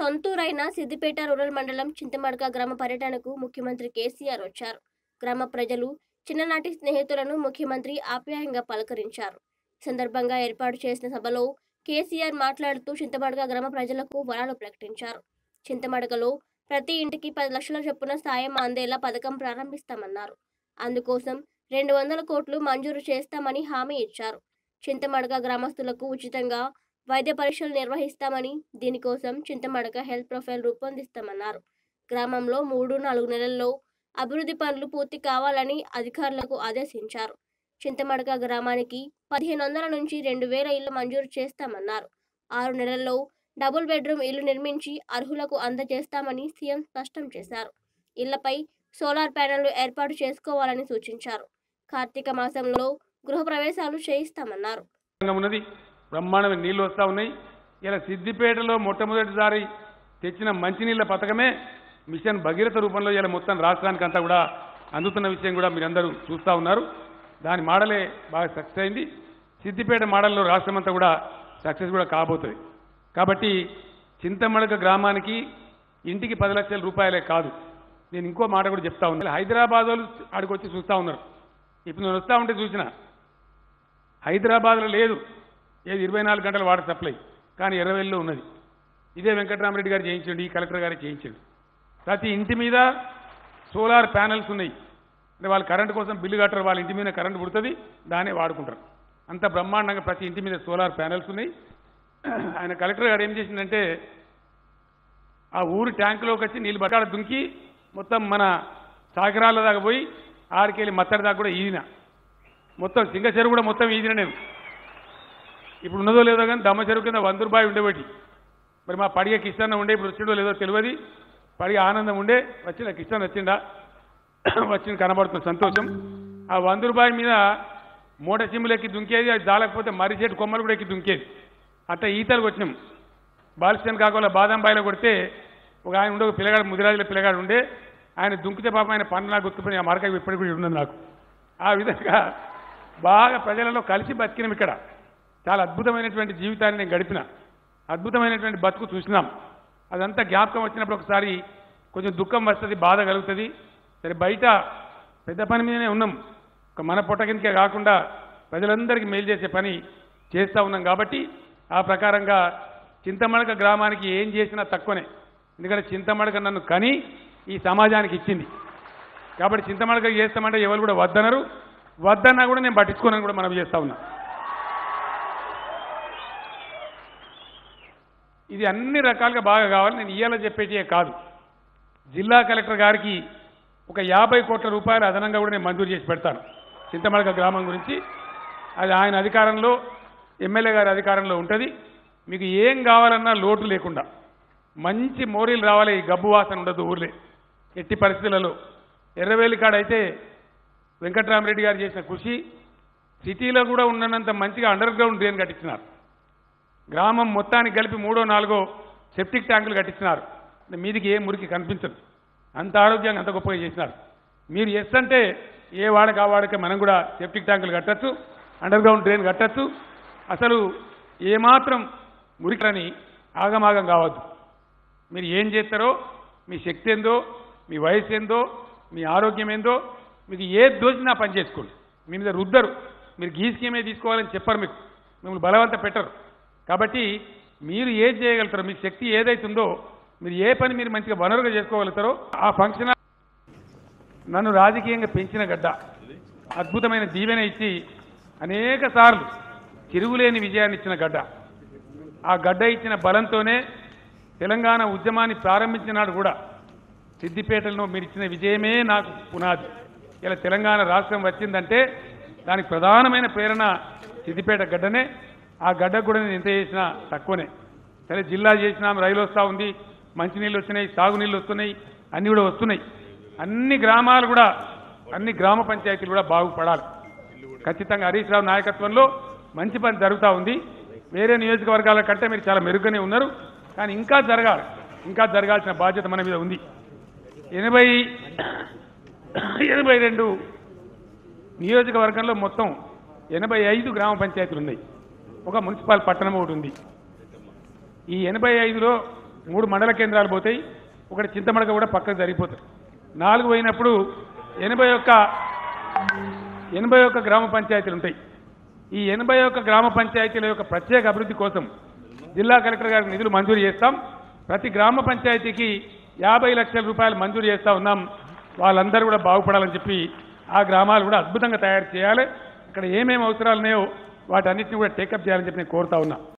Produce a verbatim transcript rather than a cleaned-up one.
సొంతూరైన Siddipet rural మండలం చింతమడక గ్రామ పర్యటనకు ముఖ్యమంత్రి కేసీఆర్ వచ్చారు. గ్రామ ప్రజలు, చిన్ననాటి స్నేహితులను ముఖ్యమంత్రి ఆప్యాయంగా పలకరించారు. ఈ సందర్భంగా ఏర్పాటు చేసిన సభలో కేసీఆర్ మాట్లాడుతూ చింతమడక గ్రామ ప్రజలకు వరాలు ప్రకటించారు. చింతమడకలో ప్రతి ఇంటికి పది లక్షల చొప్పున సాయం అందేలా పథకం ప్రారంభిస్తామన్నారు. అందుకోసం రెండు వందల కోట్లు మంజూరు చేస్తామని హామీ ఇచ్చారు. చింతమడక గ్రామస్తులకు ఉచితంగా వైద్య పరీక్షలు నిర్వహిస్తామని, దీనికోసం చింతమడక హెల్త్ ప్రొఫైల్ రూపొందిస్తామన్నారు. గ్రామంలో మూడు నాలుగు నెలల్లో అభివృద్ధి పనులు పూర్తి కావాలని అధికారులకు ఆదేశించారు. చింతమడక గ్రామానికి పదిహేను వందల నుంచి రెండు వేల ఇళ్లు మంజూరు చేస్తామన్నారు. ఆరు నెలల్లో డబుల్ బెడ్రూమ్ ఇల్లు నిర్మించి అర్హులకు అందజేస్తామని సీఎం స్పష్టం చేశారు. ఇళ్లపై సోలార్ ప్యానెళ్లు ఏర్పాటు చేసుకోవాలని సూచించారు. కార్తీక మాసంలో గృహప్రవేశాలు చేయిస్తామన్నారు. బ్రహ్మాండమైన నీళ్లు వస్తూ ఉన్నాయి. ఇలా సిద్దిపేటలో మొట్టమొదటిసారి తెచ్చిన మంచినీళ్ల పథకమే మిషన్ భగీరథ రూపంలో ఇలా మొత్తం రాష్ట్రానికి అంతా కూడా అందుతున్న విషయం కూడా మీరందరూ చూస్తూ ఉన్నారు. దాని మోడలే బాగా సక్సెస్ అయింది. సిద్దిపేట మోడల్లో రాష్ట్రం అంతా కూడా సక్సెస్ కూడా కాబోతుంది. కాబట్టి చింతమడక గ్రామానికి ఇంటికి పది లక్షల రూపాయలే కాదు, నేను ఇంకో మాట కూడా చెప్తా ఉన్నాను. హైదరాబాద్ వాళ్ళు ఆడికి వచ్చి చూస్తూ ఉన్నారు. ఇప్పుడు నేను వస్తూ ఉంటే చూసిన హైదరాబాద్లో లేదు ఏది ఇరవై నాలుగు గంటల వాటర్ సప్లై, కానీ ఎర్రవెల్లిలో ఉన్నది. ఇదే వెంకటరామరెడ్డి గారు చేయించండి, ఈ కలెక్టర్ గారు చేయించండి. ప్రతి ఇంటి మీద సోలార్ ప్యానెల్స్ ఉన్నాయి. అంటే వాళ్ళు కరెంటు కోసం బిల్లు కట్టరు, వాళ్ళ ఇంటి మీద కరెంటు పుడుతుంది, దాన్నే వాడుకుంటారు. అంత బ్రహ్మాండంగా ప్రతి ఇంటి మీద సోలార్ ప్యానెల్స్ ఉన్నాయి. ఆయన కలెక్టర్ గారు ఏం చేసిందంటే ఆ ఊరు ట్యాంకులోకి వచ్చి నీళ్ళు బట్టాడ దుంకి మొత్తం మన సాగరాల దాకా పోయి ఆడికెళ్ళి మత్తడి దాకా కూడా ఈదిన, మొత్తం సింగ చెరువు కూడా మొత్తం ఈదిన. నేను ఇప్పుడు ఉన్నదో లేదో కానీ దమ్మ చెరువు కింద వంద రూపాయలు ఉండేవాటి. మరి మా పడిగ కిష్టన్న ఉండే, ఇప్పుడు వచ్చిండో లేదో తెలియదు. పడిగ ఆనందం ఉండే, వచ్చిన కిష్టన్న వచ్చిండా, వచ్చింది కనబడుతుంది సంతోషం. ఆ వంద రూపాయల మీద మూట సిమ్ములు ఎక్కి దుంకేది, అది దాలకపోతే మర్రి చెట్టు కొమ్మలు కూడా ఎక్కి దుంకేది. అట్లా ఈతలకు వచ్చినాం. బాలిస్టన్ కాకుండా బాదం బాయిలో కొడితే ఒక ఆయన ఉండే, ఒక పిల్లగాడు ముదిరాజుల పిల్లగాడు ఉండే, ఆయన దుంకితే పాపం ఆయన పన్ను నాకు గుర్తుపోయి ఆ మార్క ఇప్పటికి కూడా ఉన్నది నాకు. ఆ విధంగా బాగా ప్రజలలో కలిసి బతికినాం. ఇక్కడ చాలా అద్భుతమైనటువంటి జీవితాన్ని నేను గడిపిన, అద్భుతమైనటువంటి బతుకు చూసినాం. అదంతా జ్ఞాపకం వచ్చినప్పుడు ఒకసారి కొంచెం దుఃఖం వస్తుంది, బాధ కలుగుతుంది. సరే బయట పెద్ద పని మీదనే ఉన్నాం, ఒక మన పొట్ట కిందకే కాకుండా ప్రజలందరికీ మేలు చేసే పని చేస్తూ ఉన్నాం. కాబట్టి ఆ ప్రకారంగా చింతమడక గ్రామానికి ఏం చేసినా తక్కువనే. ఎందుకంటే చింతమడక నన్ను కని ఈ సమాజానికి ఇచ్చింది. కాబట్టి చింతమడక చేస్తామంటే ఎవరు కూడా వద్దనరు, వద్దన్నా కూడా నేను పట్టించుకోనని కూడా మనం చేస్తూ ఉన్నా. ఇది అన్ని రకాలుగా బాగా కావాలి. నేను ఇయ్యాల చెప్పేటియే కాదు, జిల్లా కలెక్టర్ గారికి ఒక యాభై కోట్ల రూపాయలు అదనంగా కూడా నేను మంజూరు చేసి పెడతాను చింతమడక గ్రామం గురించి. అది ఆయన అధికారంలో, ఎమ్మెల్యే గారి అధికారంలో ఉంటుంది. మీకు ఏం కావాలన్నా లోటు లేకుండా మంచి మోరీలు రావాలి, ఈ గబ్బు వాసన ఉండదు ఊర్లే ఎట్టి పరిస్థితులలో. ఎర్రవేలి కాడైతే వెంకటరామరెడ్డి గారు చేసిన కృషి, సిటీలో కూడా ఉన్నంత మంచిగా అండర్ గ్రౌండ్ డ్రైన్ కట్టించినారు. గ్రామం మొత్తానికి కలిపి మూడో నాలుగో సెప్టిక్ ట్యాంకులు కట్టించినారు. మీదికి ఏ మురికి కనిపించదు, అంత ఆరోగ్యంగా అంత గొప్పగా చేసినారు. మీరు ఎస్ అంటే ఏ వాడక ఆ వాడక మనం కూడా సెప్టిక్ ట్యాంకులు కట్టచ్చు, అండర్ గ్రౌండ్ డ్రైన్ కట్టచ్చు. అసలు ఏమాత్రం మురికని ఆగమాగం కావద్దు. మీరు ఏం చేస్తారో, మీ శక్తి ఏందో, మీ వయసు ఏందో, మీ ఆరోగ్యం ఏందో, మీకు ఏది దోచినా పని చేసుకోండి. మీ మీద రుద్దరు, మీరు ఈ స్కీమే తీసుకోవాలని చెప్పరు, మీకు మిమ్మల్ని బలవంత పెట్టరు. కాబట్టి మీరు ఏది చేయగలుగుతారో, మీ శక్తి ఏదైతుందో, మీరు ఏ పని మీరు మంచిగా వనరుగా చేసుకోగలుగుతారో ఆ ఫంక్షన్. నన్ను రాజకీయంగా పెంచిన గడ్డ, అద్భుతమైన దీవెన ఇచ్చి అనేక సార్లు తిరుగులేని విజయాన్ని ఇచ్చిన గడ్డ. ఆ గడ్డ ఇచ్చిన బలంతోనే తెలంగాణ ఉద్యమాన్ని ప్రారంభించినాడు కూడా సిద్దిపేటలో మీరు ఇచ్చిన విజయమే నాకు పునాది. ఇలా తెలంగాణ రాష్ట్రం వచ్చిందంటే దానికి ప్రధానమైన ప్రేరణ సిద్దిపేట గడ్డనే. ఆ గడ్డకు కూడా నేను ఎంత చేసినా తక్కువనే. సరే జిల్లా చేసినాం, రైలు వస్తూ ఉంది, మంచినీళ్ళు వచ్చినాయి, సాగునీళ్ళు వస్తున్నాయి, అన్నీ కూడా వస్తున్నాయి. అన్ని గ్రామాలు కూడా, అన్ని గ్రామ పంచాయతీలు కూడా బాగుపడాలి. ఖచ్చితంగా హరీష్ రావు నాయకత్వంలో మంచి పని జరుగుతూ ఉంది. వేరే నియోజకవర్గాల కంటే మీరు చాలా మెరుగ్గానే ఉన్నారు, కానీ ఇంకా జరగాలి, ఇంకా జరగాల్సిన బాధ్యత మన మీద ఉంది. ఎనభై ఎనభై రెండు నియోజకవర్గంలో మొత్తం ఎనభై ఐదు గ్రామ పంచాయతీలు ఉన్నాయి, ఒక మున్సిపల్ పట్టణం ఒకటి ఉంది. ఈ ఎనభై ఐదులో మూడు మండల కేంద్రాలు పోతాయి, ఒకటి చింతమడక కూడా పక్కకు జరిగిపోతుంది. నాలుగు పోయినప్పుడు ఎనభై ఒక్క ఎనభై ఒక్క గ్రామ పంచాయతీలు ఉంటాయి. ఈ ఎనభై ఒక్క గ్రామ పంచాయతీల యొక్క ప్రత్యేక అభివృద్ధి కోసం జిల్లా కలెక్టర్ గారికి నిధులు మంజూరు చేస్తాం. ప్రతి గ్రామ పంచాయతీకి యాభై లక్షల రూపాయలు మంజూరు చేస్తా ఉన్నాం. వాళ్ళందరూ కూడా బాగుపడాలని చెప్పి ఆ గ్రామాలు కూడా అద్భుతంగా తయారు చేయాలి. ఇక్కడ ఏమేమి అవసరాలు ఉన్నాయో వాటన్నిటిని కూడా టేకప్ చేయాలని చెప్పి నేను కోరుతా ఉన్నా.